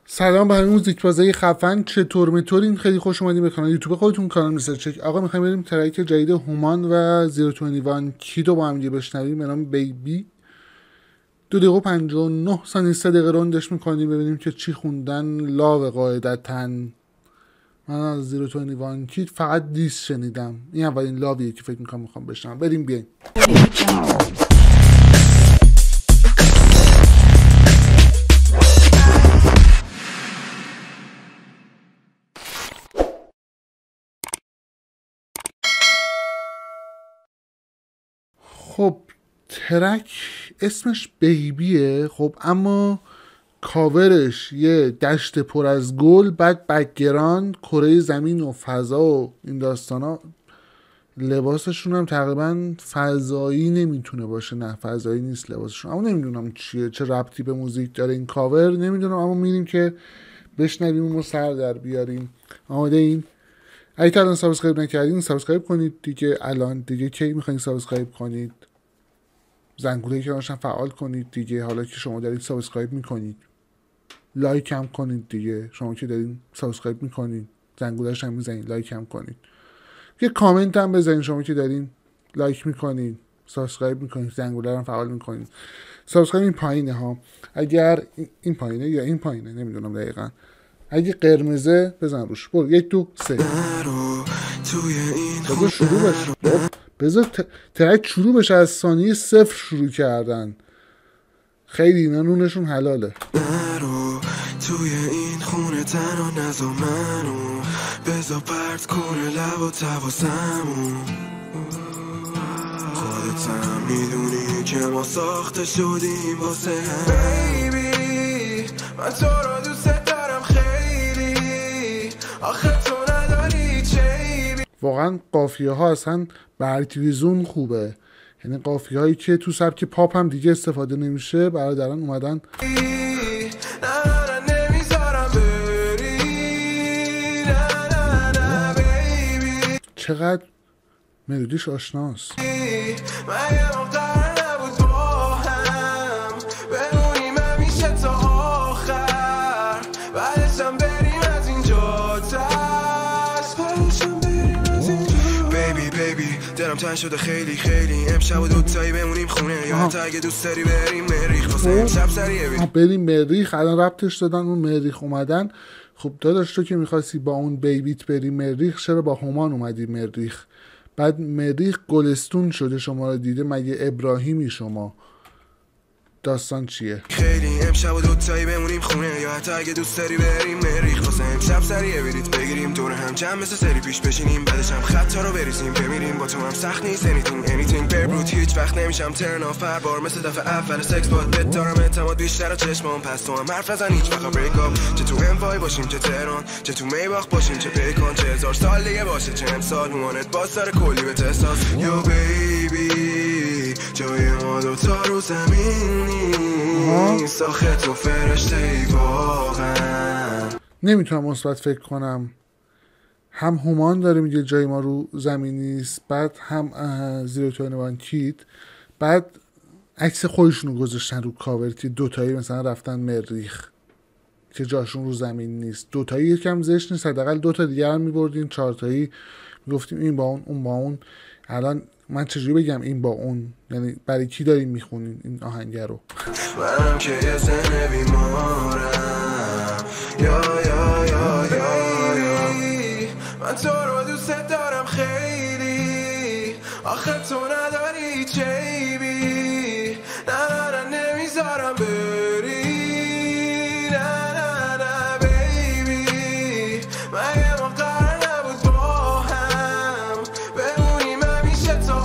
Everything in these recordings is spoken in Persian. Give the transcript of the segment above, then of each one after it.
سلام به همین موزیک بازای خفن. چطور متورین؟ خیلی خوش اومدین به کانال یوتیوب خودتون، کانال میستر چک. آقا میخوایم بریم ترک جدید هومان و 021 کیدو با هم بشنویم به نام بیبی. 2 دقیقه و 59 ثانیه 3 دقیقه روندش میکنیم ببینیم که چی خوندن. لاو قاعدتاً من از 021 کید فقط دیس شنیدم، این اولین لاویه که فکر میخوام بشنوم. بریم بیاین. خب ترک اسمش بیبیه، خب اما کاورش یه دشت پر از گل، بعد بکگراند کره زمین و فضا و این داستانا. لباسشون هم تقریبا فضایی نمیتونه باشه، نه فضایی نیست لباسشون، اما نمیدونم چیه، چه ربطی به موزیک داره این کاور نمیدونم، اما میریم که بشنویم و سر در بیاریم. آماده این؟ اگه تا الان سابسکرایب نکردین سابسکرایب کنید دیگه. الان دیگه کی میخواین سابسکرایب کنید؟ زنگوله کنارش هم فعال کنید دیگه. حالا که شما دارید سابسکرایب میکنید لایک هم کنید دیگه. شما که دارید سابسکرایب میکنید زنگوله‌اش هم میزنید لایک هم کنید. یه کامنت هم بزنید شما که دارین لایک میکنید سابسکرایب میکنید زنگوله هم فعال میکنید. سابسکرایب این پایینه ها، اگر این پایینه یا این پایینه نمیدونم دقیقاً. اگه قرمزه بزن روش. برو 1 2 3 بذار شروع بشه. بذار ترک شروع بشه. از ثانیه 0 شروع کردن. خیلی اینا نونشون حلاله. توی این خونه تنها نزا منو بذار پرت کنه لب و تواسمون. خودت هم میدونی که ما ساخته شدیم واسه هم. بیبی من تو رو دوست دارم خیلی، آخه تو نداری چیبی. واقعا قافیه ها اصلا برتیویزون خوبه، یعنی قافیه هایی که تو سبک پاپ هم دیگه استفاده نمیشه برادران اومدن. چقدر ملودیش آشناست. دلم تنگ شده خیلی خیلی، امشب و دوتایی بمونیم خونه یا حتی اگه دوست داری بریم مریخ واسه امشب سریع بریم مریخ. الان ربطش دادن اون مریخ اومدن. خب داداش تو که میخواستی با اون بیبیت بری مریخ، چرا با هومان اومدی مریخ؟ بعد مریخ گلستون شده شما رو دیده، مگه ابراهیمی شما؟ داستان چیه؟ خیلی امشب و دوتایی بمونیم خونه یا حتی اگه دوست داری بریم مریخ واسه امشب سریع بریت بگیریم دور هم جمع مثل سری پیش بشینیم، بعدش هم خطا رو بریزیم بمیریم. با تو هم سخت نیست anything بربروت، هیچ وقت نمیشم ترن آف هر بار مثل دفعه اول سکس باد بهت دارم اعتماد بیشتر از چشمام، پس تو هم حرف نزن هیچ وقت بریک اپ. چه تو انوای باشیم چه تهران، چه تو میباخت باشیم چه پیکان، چه هزار سال دیگه باشه چه امسال مامانت باز داره کلی به احساس. یو بیبی جای ما دوتا رو زمین نیست، آخه تو فرشته ای واقعا. نمیتونم مثبت فکر کنم. هم هومان داره میگه جای ما رو زمین نیست، بعد هم 021 کید، بعد عکس خودشونو گذاشتن رو کاور که دوتایی مثلا رفتن مریخ که جاشون رو زمین نیست. دوتایی یکم زشت نیست، حداقل دوتا دیگه هم میبردین، 4 تایی میگفتیم این با اون اون با اون. الان من چجوری بگم این با اون؟ یعنی برای کی داریم میخونین این آهنگه رو؟ منم که یه زن بیمارم یا یا یا یا یا من تو رو دوست دارم خیلی، آخه تو نداری چیبی. نه نه نه نمیذارم بری، نه نه نه بیبی مگه ما قرار نبود با هم بمونیم همیشه تا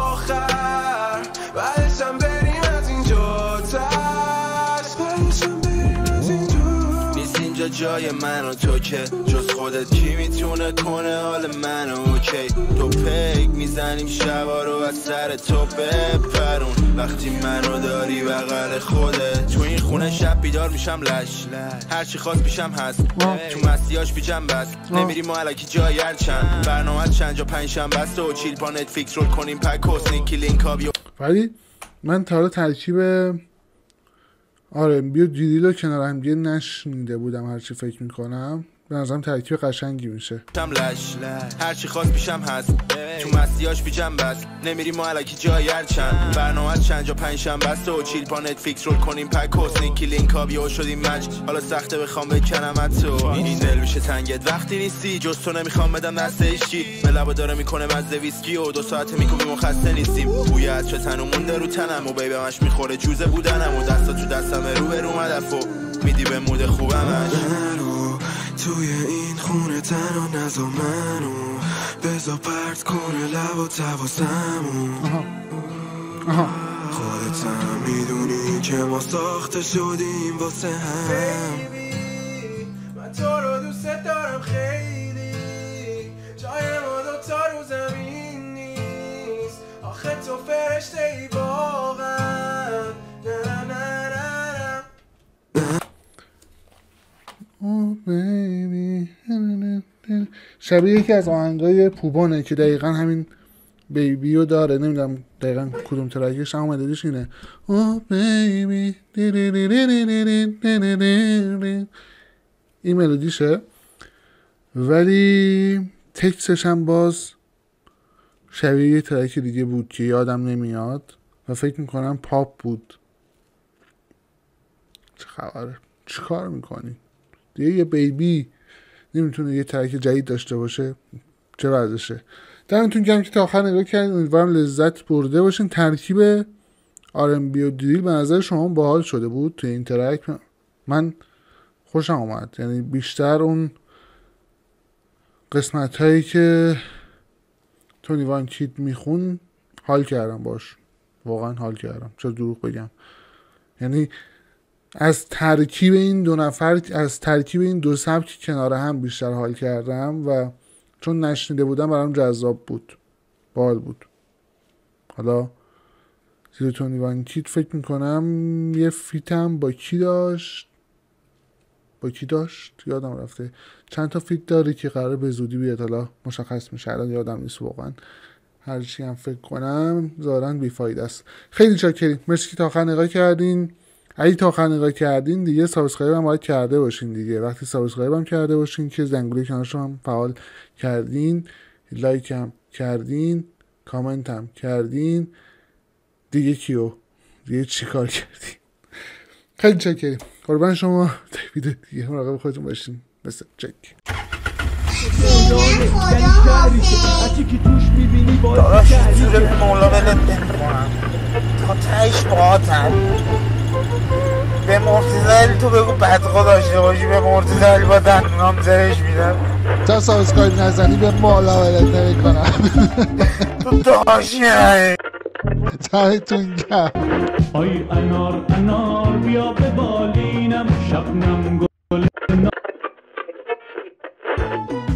آخر، بعدش هم بریم از اینجا تش، بعدش هم بریم از اینجا. نیست اینجا جای من و تو که جز خودت کی میتونه کنه حال منو اوکی. تو پیک میزنیم شبا رو از سر تو بپرون، وقتی منو داری بغل خودت. تو این خونه شب بیدار میشم لش، هرچی خواست پیشم هست، تو مسیاش بیجم بس. نمیریم و علکی جای هر چند برنامه چند جا 5 شنبه است و چیل پا نتفلیکس رول کنیم پک و سنیکی لینک ها بیو. ولی من تا حالا ترکیب آرنبی و دیریلو کنار هم دیگه نشنیده بودم، هرچی فکر میکنم به نظرم ترکیب قشنگی میشه. هرچی خواست پیشم هست تو مسیاش بیجم بست نمیری ما علکی جای هر چند برنامه چند جا پنجشنبه بست و چیل پا نتفلیکس رول کنیم پک و سینکی لینک ها بیو شدیم مچ حالا سخته بخوام بکنم تو این دل میشه تنگت وقتی نیستی جز تو نمیخوام بدم دست هیچکی ملابا داره میکنه مزه ویسکی و 2 ساعته میکوبیم و خسته نیستیم بوی از چه تنو مونده رو تنم و بیبمش میخوره جوزه بودنم و دستا تو دستم رو به رو مدف و میدی به مود خوبمش توی این خونه تنها نزا منو بزا پرت کنه لب و تواسمون خودت هم میدونی که ما ساخته شدیم واسه هم من تو رو دوست دارم خیلی جای ما 2 تا رو زمین نیست آخه تو فرشته ای واقعا نه نه نه شبیه یکی از آهنگای پوبانه که دقیقا همین بیبیو داره، نمیدونم دقیقا کدوم ترکش اما مدادش اینه این ملودیشه، ولی تکسش هم باز شبیه یه ترک دیگه بود که یادم نمیاد و فکر میکنم پاپ بود. چه خبره؟ چه کار میکنی؟ دیگه یه بیبی نمیتونه یه ترک جدید داشته باشه؟ چه وضعشه؟ دمتون گرم که تا آخر نگاه کردین، امیدوارم لذت برده باشین. ترکیب آرنبی و دریل به نظر شما باحال شده بود توی این ترک، من خوشم اومد. یعنی بیشتر اون قسمت هایی که تونی وان کید میخون حال کردم باش، واقعا حال کردم، چه دروغ بگم. یعنی از ترکیب این 2 نفر، از ترکیب این 2 سبک کنار هم بیشتر حال کردم و چون نشنیده بودم برام جذاب بود، باحال بود. حالا زیر تونی وان کید فکر میکنم یه فیتم با کی داشت یادم رفته. چند تا فیت داره که قراره به زودی بیاد، حالا مشخص میشه، الان یادم نیست واقعا. هرچی هم فکر کنم ظاهرا بیفایده است. خیلی چاکریم، مرسی که تا آخر نگاه کردین. اگه تا آخر نگاه کردین دیگه سابسکرایب هم باید کرده باشین دیگه. وقتی سابسکرایب هم کرده باشین که زنگوله کنارش هم فعال کردین، لایک هم کردین، کامنت هم کردین، دیگه کیو دیگه چی کار کردین؟ خیلی چاکریم، قربان شما. تا ویدیو دیگه مراقب خودتون باشین. مثل چک داداش زور مولا ولت نمی‌کنم تا تهش باهاتم. به مرتضی تو بگو بدقا داشته باشی، به مرتضی با دندونام زرش میدم. تا سابسکرایب نزنی به مولا ولت نمی‌کنم. تو داشتی تایتون گرم. آی انار انار بیا به بالینم شبنم گل